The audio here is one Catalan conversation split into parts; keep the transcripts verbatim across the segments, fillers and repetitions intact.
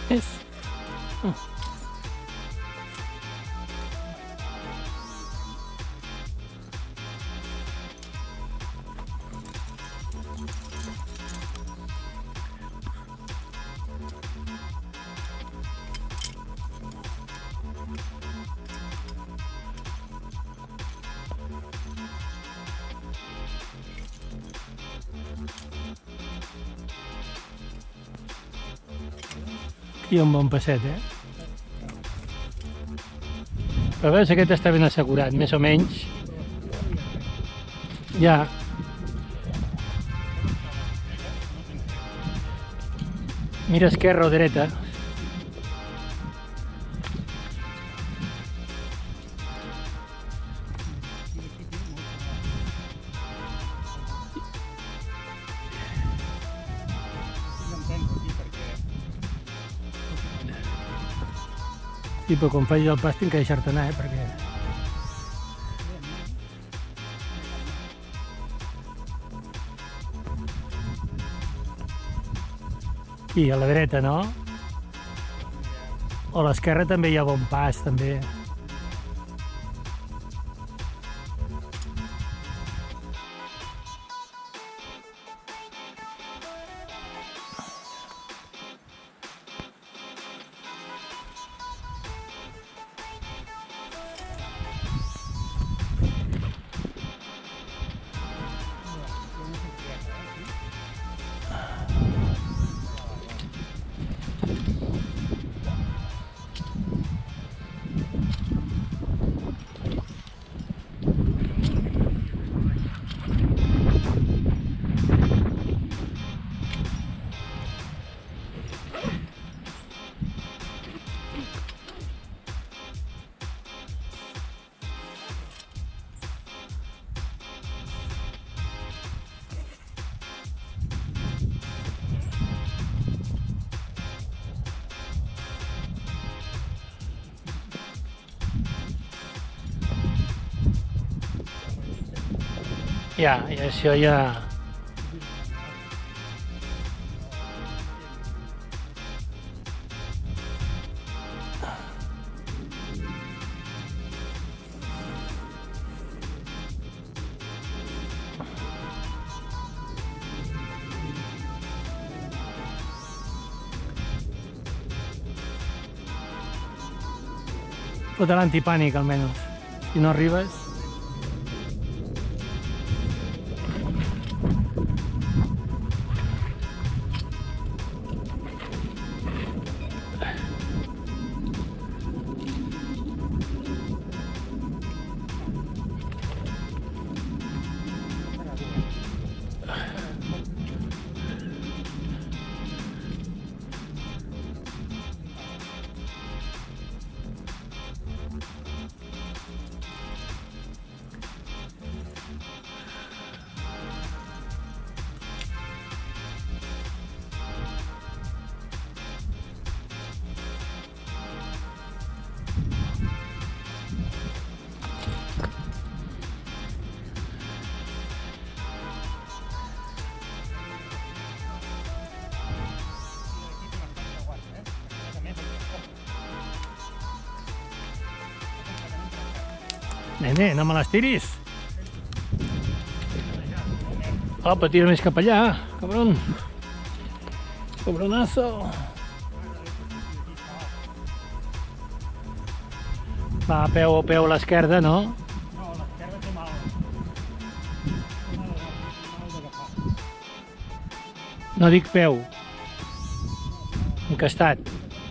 És... Aquí hi ha un bon passet, eh? Però veus, aquest està ben assegurat, més o menys. Ja. Mira esquerra o dreta. Sí, però quan facis el pas tinc que deixar-te anar, eh, perquè... Aquí, a la dreta, no? O a l'esquerra també hi ha bon pas, també. Ja, i això ja... Fota l'antipànic, almenys. Si no arribes... Nene, no me les tiris. Opa, tira més cap allà, cabron. Cabronazo. Va, peu, peu a l'esquerda, no? No, a l'esquerra té mal. Té mal d'agafar. No dic peu. Encastat.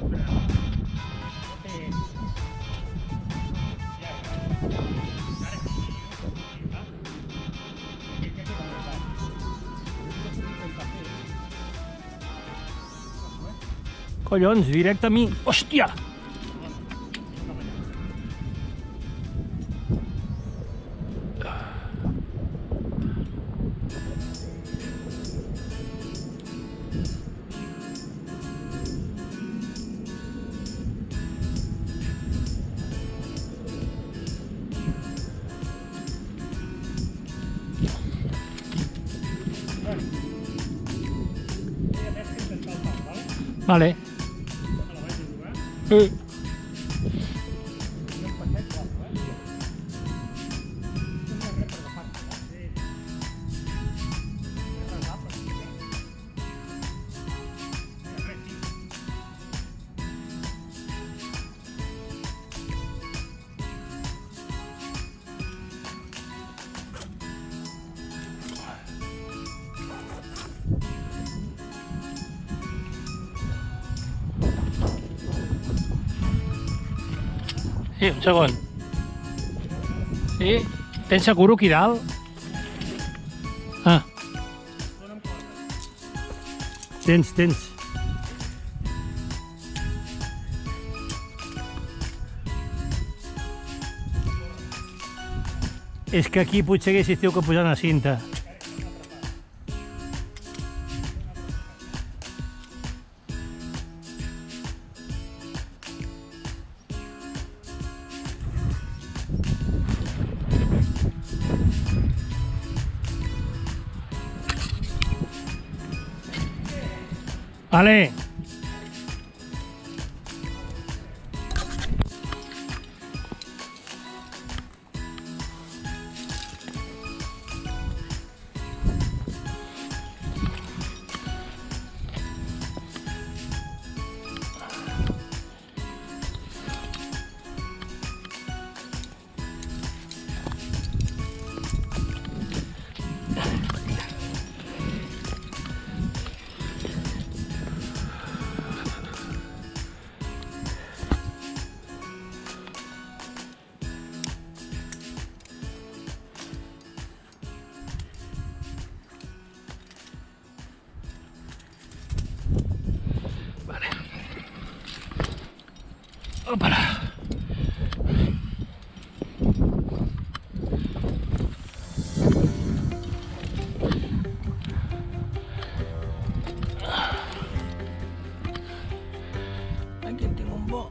Collons, directe a mi. Hòstia! Vale. Eh. Sí, un segon. Sí? Tens seguro aquí dalt? Ah. Tens, tens. És que aquí potser haguessis teu que posar una cinta. Vale. Opala. Aquí en tinc un bo.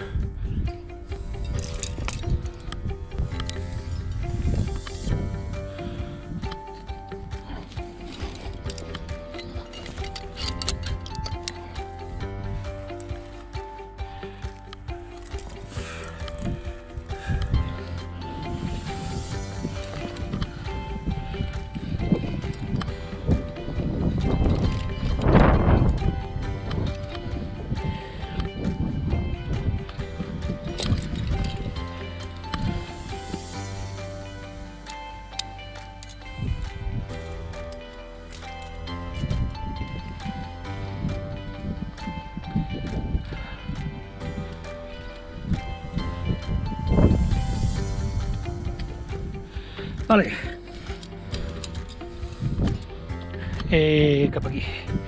Vale. Eh, cap aquí.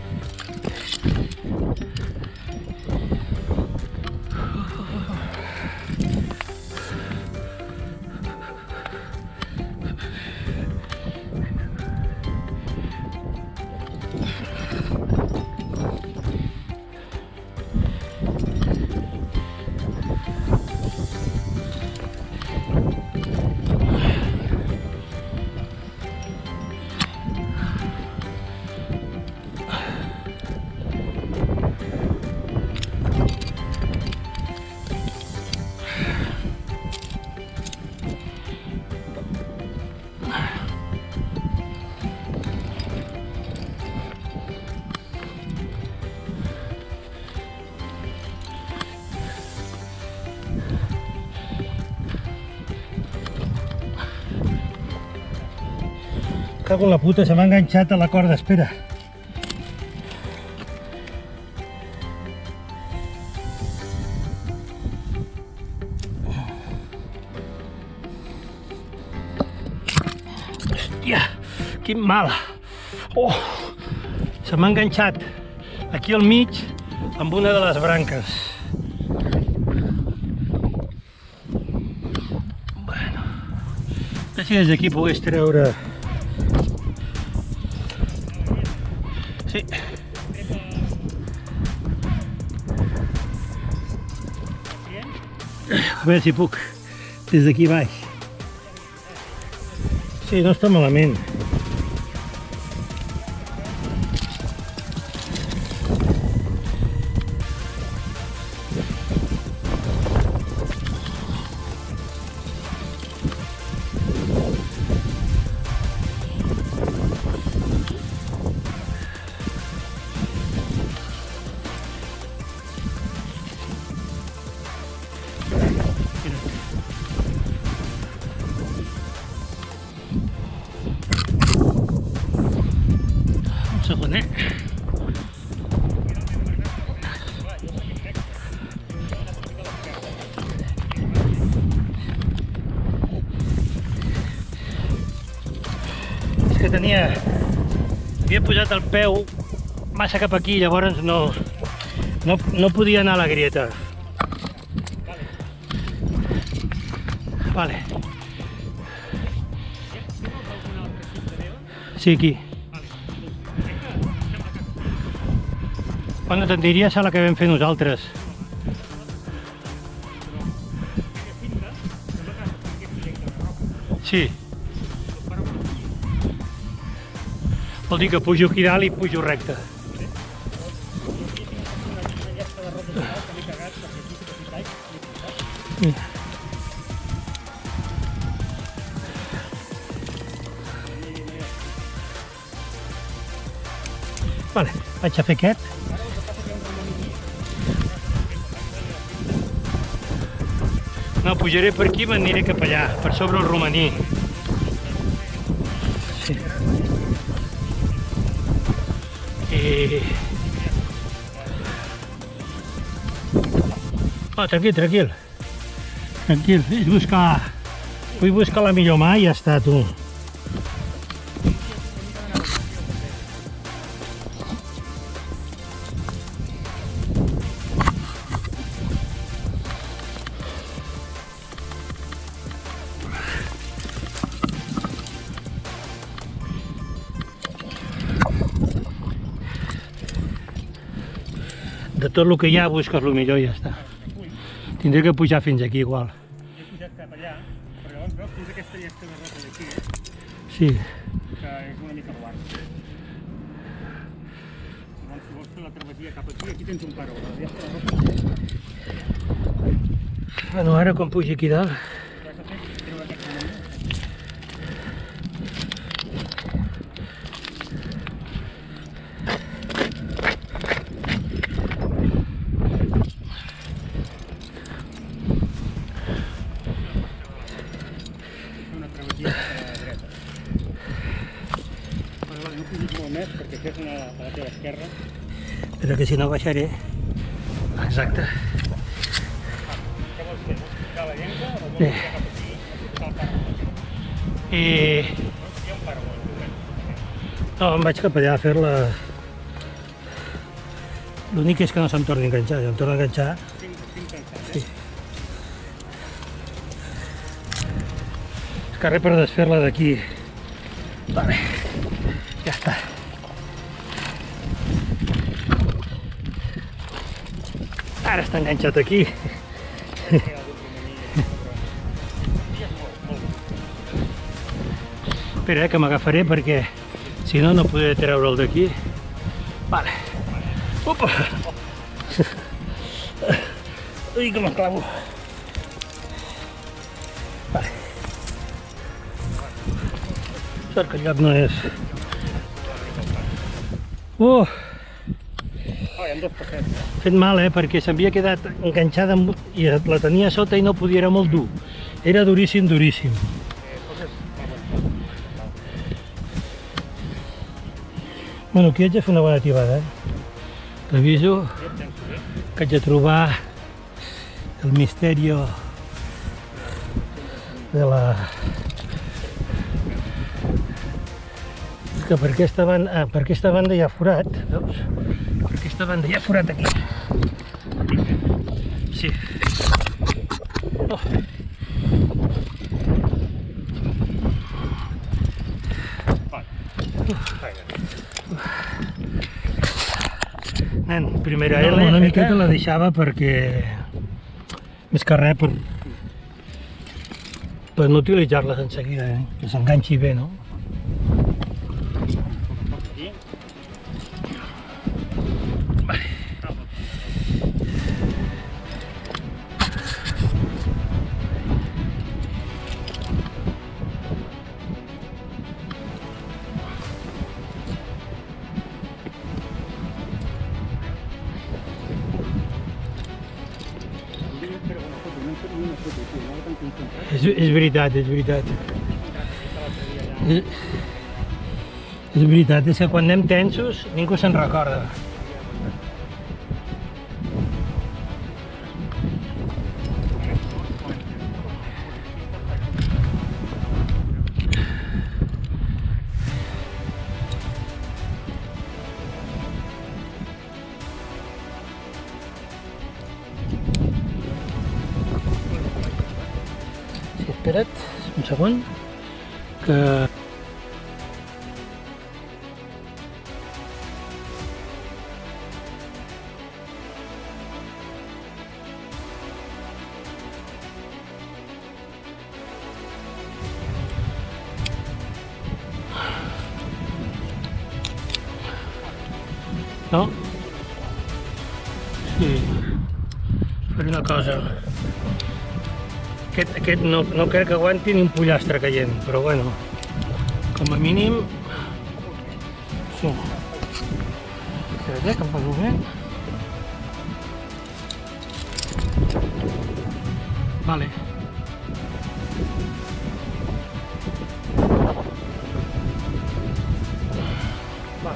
Cago en la puta, se m'ha enganxat a la corda, espera. Hòstia, quin mal. Oh, se m'ha enganxat aquí al mig amb una de les branques. Bueno, a veure si des d'aquí pogués treure... Sí. A veure si puc, des d'aquí baix. Sí, no està malament. que tenia... Havia posat el peu massa cap aquí, llavors no, no, no podia anar a la grieta. Vale. Sí, aquí. Bueno, te'n diries a la que vam fer nosaltres. Sí. Vol dir que pujo aquí dalt i pujo recte. Sí. Vale, vaig a fer aquest. No, pujaré per aquí i m'aniré cap allà, per sobre el romaní. Sí. I... Oh, tranquil, tranquil. Tranquil, és buscar... Vull buscar la millor mà i ja està, tu. De tot el que hi ha busques el millor i ja està. Tindré que pujar fins aquí igual. He pujat cap allà, però llavors veus fins aquesta llesta de roca d'aquí, Sí. que és una mica guard. Llavors si vols fer la travessia cap aquí, aquí tens un paró, la llesta de roca. Bueno, ara quan pugi aquí dalt... Vas a fer treure aquest romaní. Perquè fes una a la teva esquerra. Però que si no baixaré... Exacte. Què vols fer? Buscar la llengua o vols Sí. fer cap aquí? Buscar el paró? I... Hi ha un paró. No, em vaig cap allà a fer-la... L'únic és que no se'm torni a enganxar. Si em torna a enganxar... Tinc, tinc pensat, Sí. És que res per desfer-la d'aquí. Vale. Ja està. Ara està enganxat aquí. Espera, eh, que m'agafaré perquè si no, no podré treure'l d'aquí. Vale. Opa! Ui, que m'enclavo. Vale. Sort que el lloc no és... Uh! Oh, hi ha dos passets. Fet mal, eh? Perquè s'havia quedat enganxada amb... i la tenia sota i no podia, era molt dur. Era duríssim, duríssim. Bueno, aquí haig de fer una bona tibada, eh? T'aviso que haig de trobar el misteri de la... És que per aquesta banda, ah, per aquesta banda hi ha forat, veus? Per aquesta banda hi ha forat aquí. Sí. Oh. Nen, primera L, no, una miqueta la deixava perquè... Més que res per... per no utilitzar-les en seguida, eh? Que s'enganxi bé, no? És, és veritat, és veritat. És, és veritat, és que quan anem tensos ningú se'n recorda. espera't un segon, que... No? Sí. Faré una cosa. Aquest, aquest no, no crec que aguanti ni un pollastre caient, però bueno, com a mínim... Sí. Espera't, eh, que em poso bé. Vale. Va.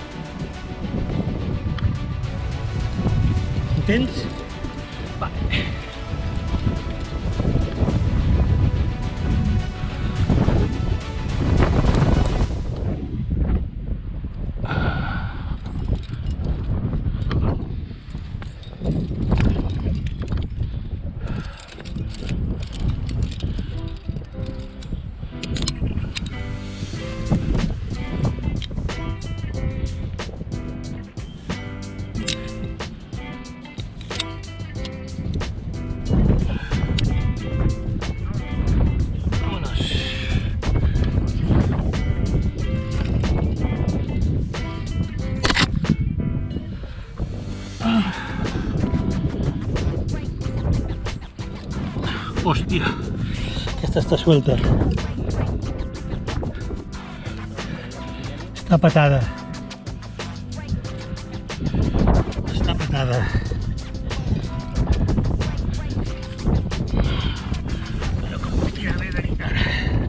Entens? Vale. Hòstia, aquesta està suelta. Està patada. Està patada. Però com ho tira bé de cara.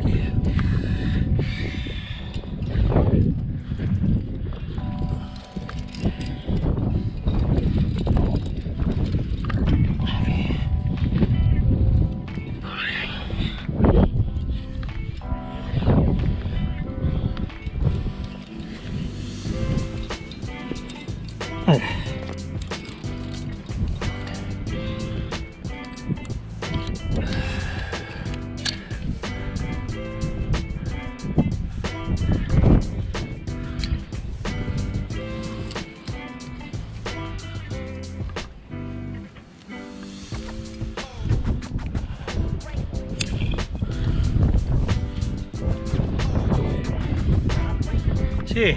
Sí.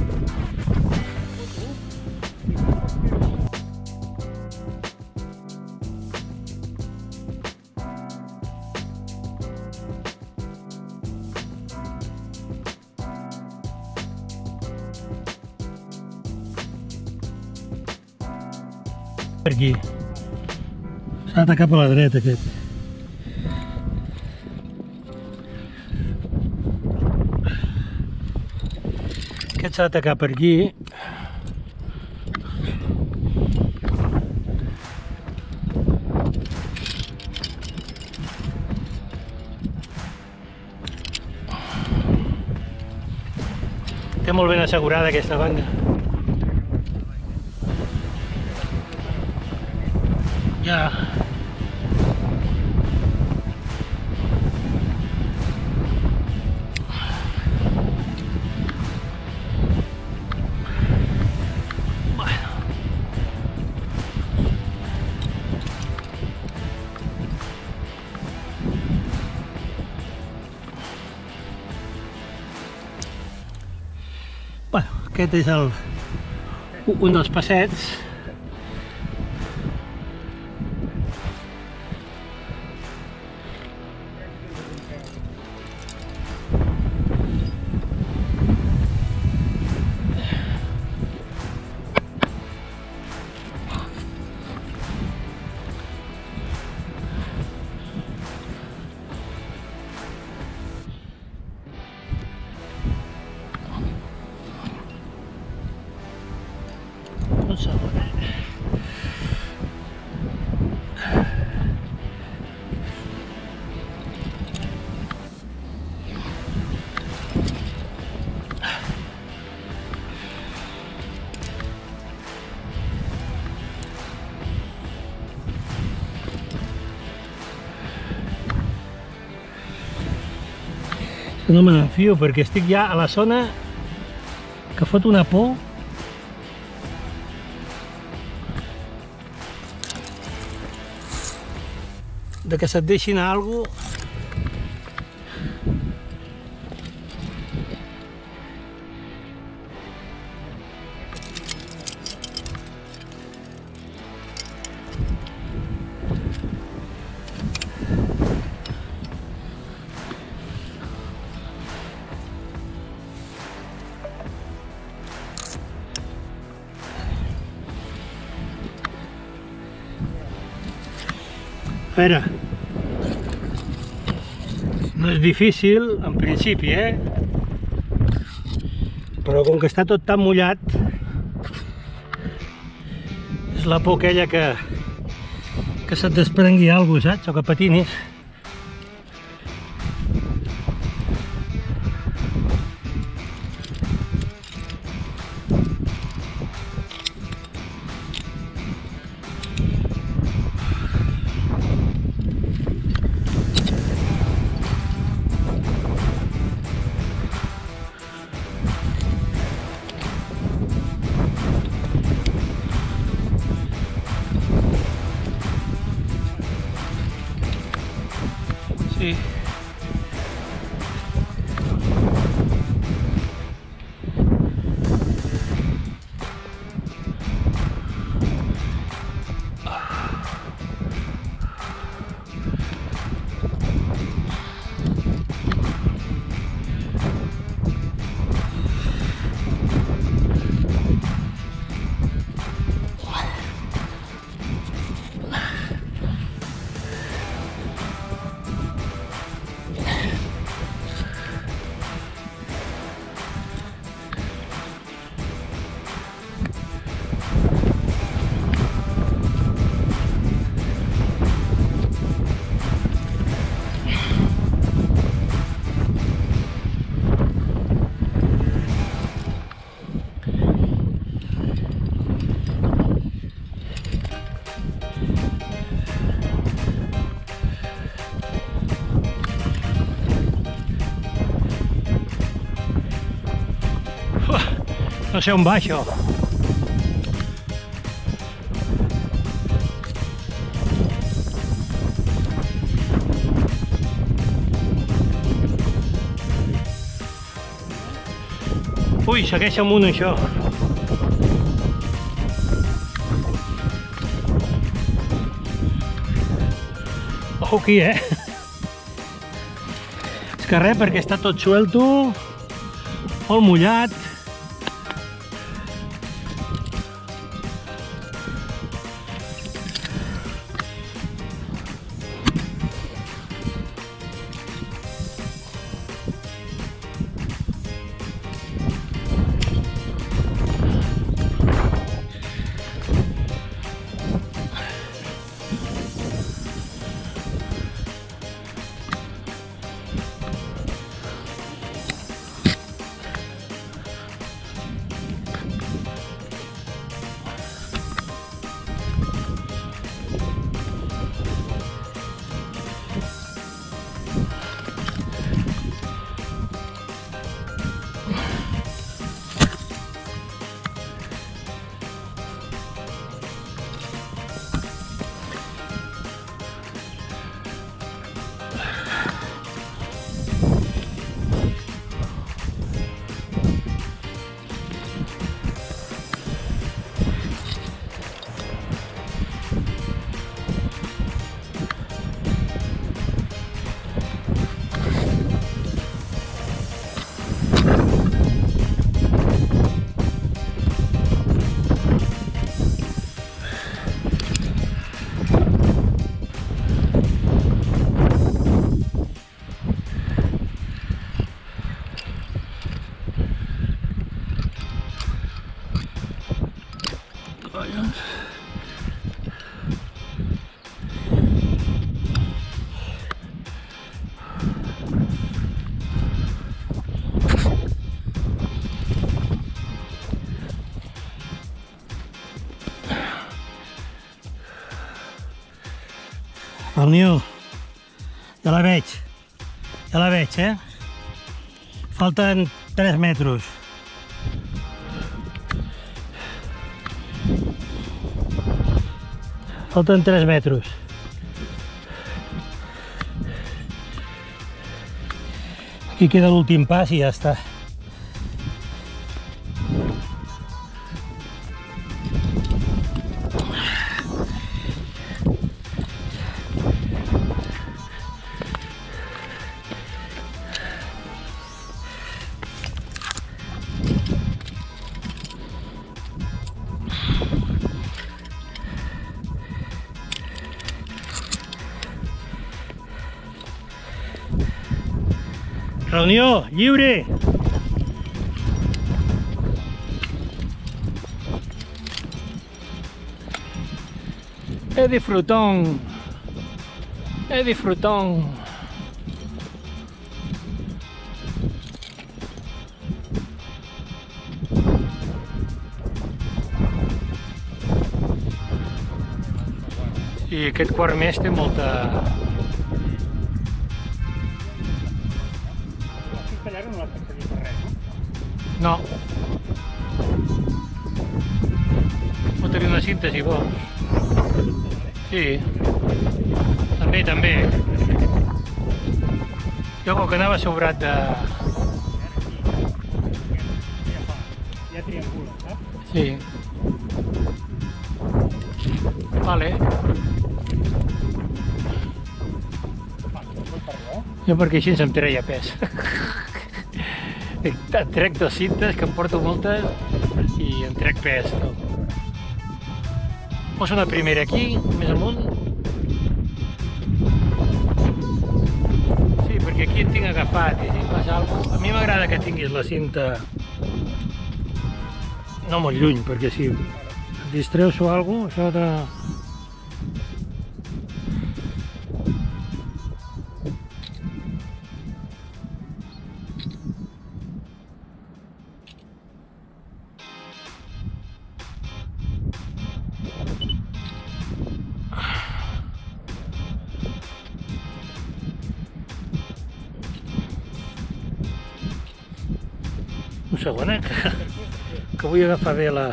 Per aquí. S'ha de cap a la dreta aquest. Aquest s'ha d'atacar per aquí. Té molt ben assegurada aquesta banda. Ja. Bueno, aquest és el, un dels passets. Un segon, eh? No me n'enfio perquè estic ja a la zona que fot una por. De que se't deixin a algú. A veure, no és difícil en principi, eh? Però com que està tot tan mullat, és la por aquella que, que se't desprengui alguna cosa, saps? O que patinis. Sí. No sé on va això. Ui, segueix amunt això. Ojo aquí, eh? És que res, perquè està tot suelto, molt mullat. El niu, ja la veig, ja la veig, eh? Falten tres metres. Falten tres metres. Aquí queda l'últim pas i ja està. Reunió lliure! He disfrutón! He disfrutón! I aquest quart mes té molta... No l'has fet servir per res, no? No. Pot tenir una cinta si vols. Sí. També, també. Jo com que anava sobrat de... Ja triangula, saps? Sí. Vale. Jo perquè així em treia pes. En trec dos cintes, que em porto moltes, i en trec pes. No? Poso una primera aquí, més amunt. Sí, perquè aquí et tinc agafat, i si passa alguna cosa... A mi m'agrada que tinguis la cinta no molt lluny, perquè si et distreus o alguna cosa, això de... Un segon, eh? Que, que vull agafar bé la...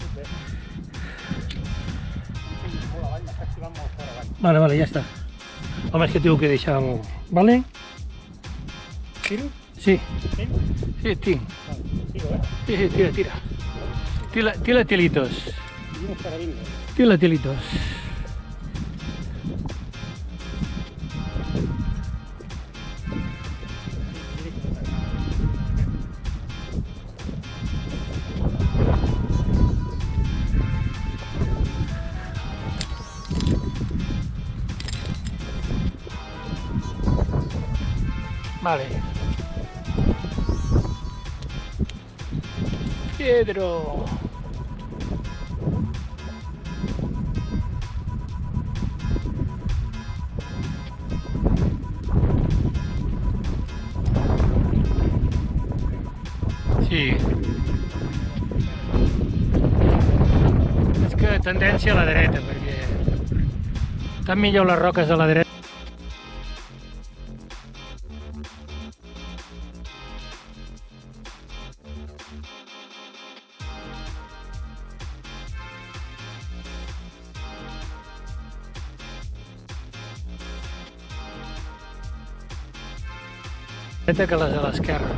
Vale, vale, ja està. Home, és que tinc que deixar-ho... Vale? Tiro? Sí. Tens? Sí, tinc. Tiro, eh? Sí, sí, tira, tira. Tila, tila tilitos. I uns carabines. Tila tilitos. Vale. Pedro. Sí. És que tendència a la dreta, perquè estan millor les roques a la dreta. Que les de l'esquerra.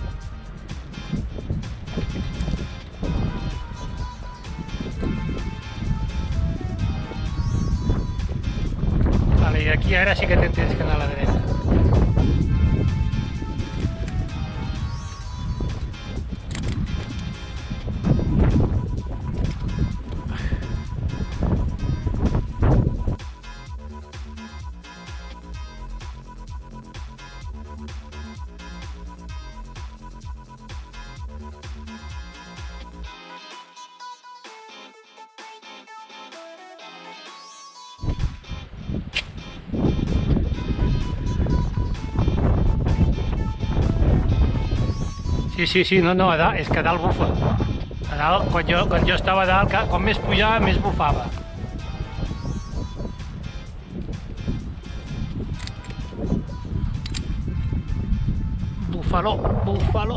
Vale, i aquí ara sí que tens que anar a la dreta. Sí, sí, sí, no, no, a dalt, és que a dalt bufa. A dalt, quan jo, quan jo estava a dalt, com més pujava, més bufava. Búfalo, búfalo.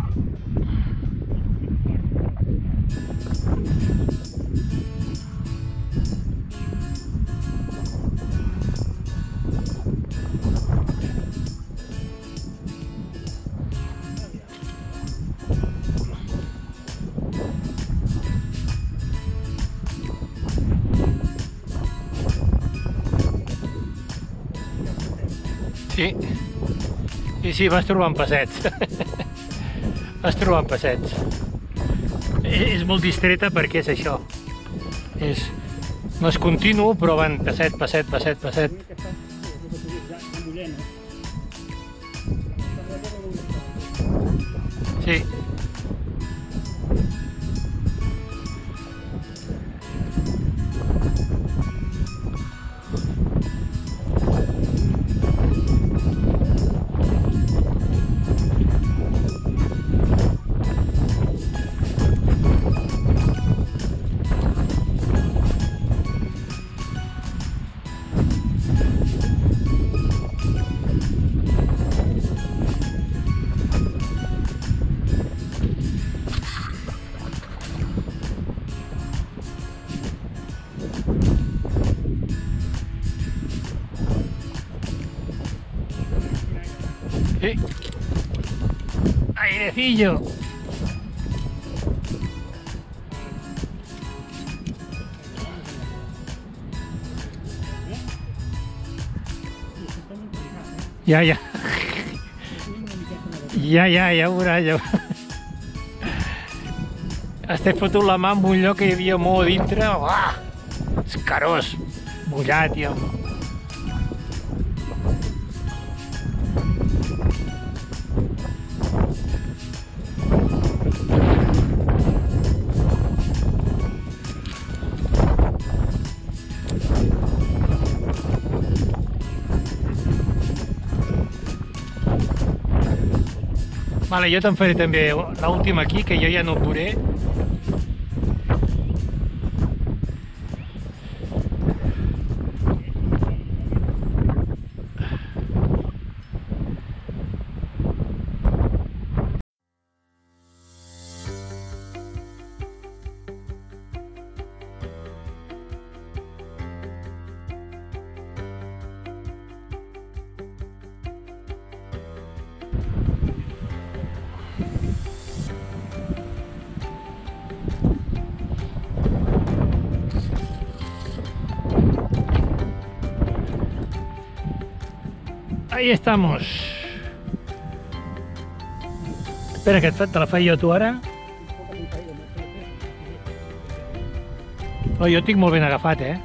Sí, sí, sí, vas trobant passets. Vas trobant passets. És molt distreta perquè és això. És, no és continu, però van passet, passet, passet, passet. Sí. Sí. Airecillo. Ja, ja. Ja, ja, ja ho veuràs, ja ho veuràs. Estic fotut la mà en un lloc que hi havia molt dintre. Uah! Escarós, mullat, tio. Vale, jo te'n faré també l'última aquí, que jo ja no ho veuré. Ahí estamos. Espera, que te la faig jo tu ara. Oh, jo tinc molt ben agafat, eh?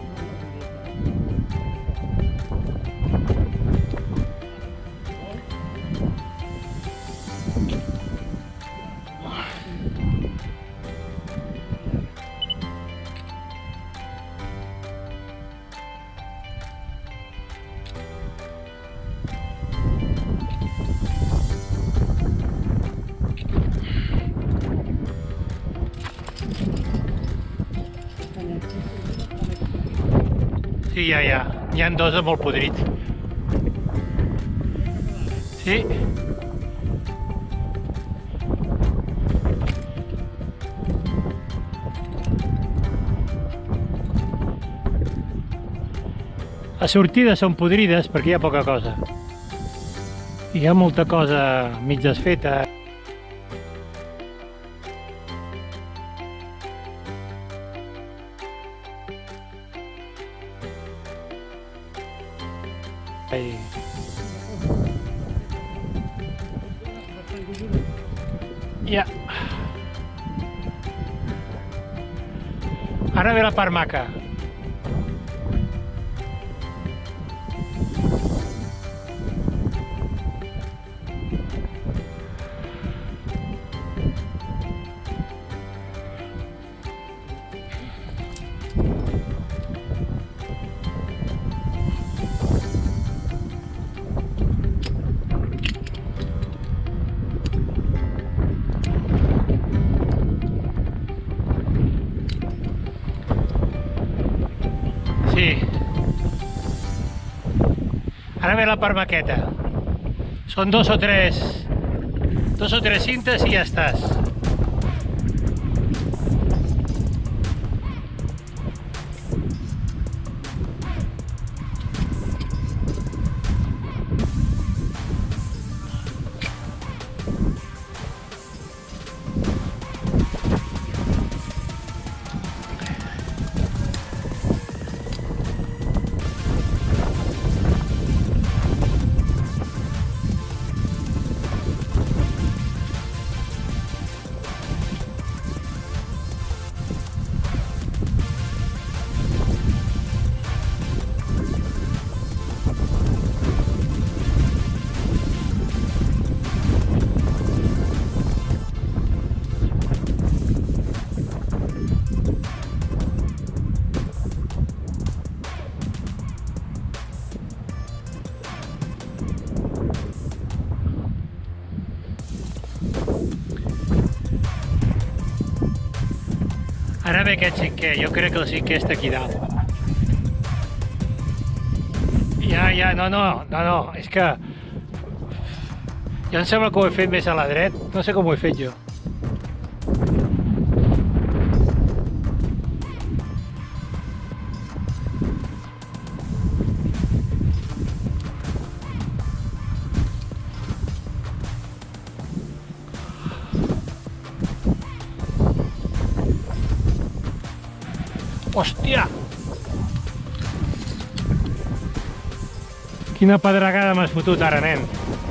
Sí, ja, ja. N'hi ha dos de molt podrits. Sí. Les sortides són podrides perquè hi ha poca cosa. Hi ha molta cosa mig desfeta. Ja. Ara ve la part maca. Sí. Ara ve la part maqueta. Són dos o tres Dos o tres cintes i ja estàs. Ara ve aquest cinquè, jo crec que el cinquè està aquí dalt. Ja, ja, no, no, no, no, és que... Jo em sembla que ho he fet més a la dreta, no sé com ho he fet jo. Hòstia! Quina pedregada m'has fotut ara, nen.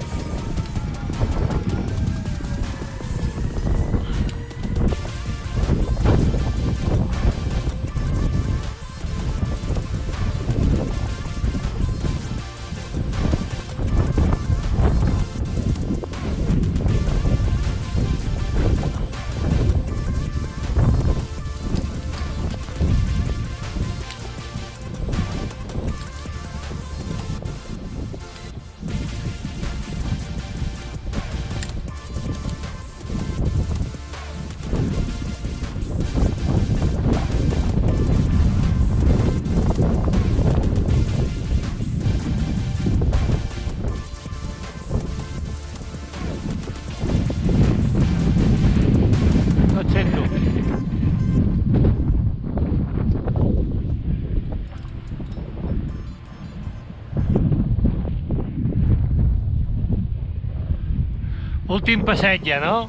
Últim passeig ja, no?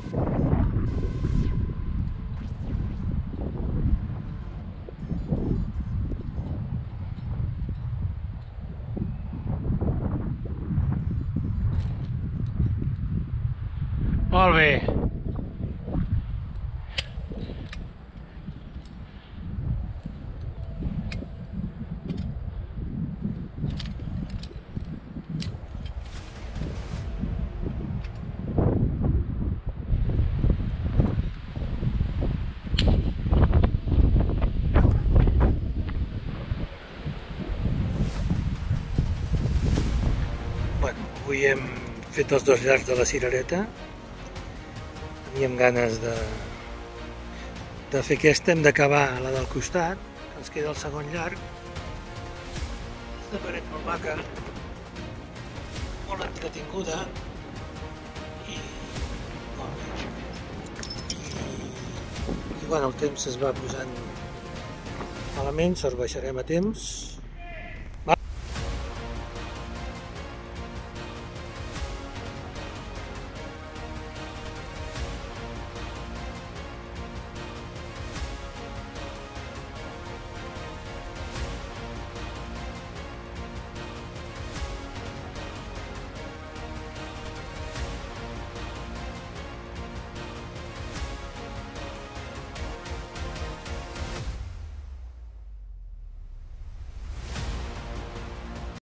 Molt bé. Avui hem fet els dos llargs de la cirereta. Teníem ganes de, de fer aquesta, hem d'acabar la del costat, que ens queda el segon llarg. És de paret molt maca, molt entretinguda i molt bé. I, i bueno, el temps es va posant malament, sort baixarem a temps.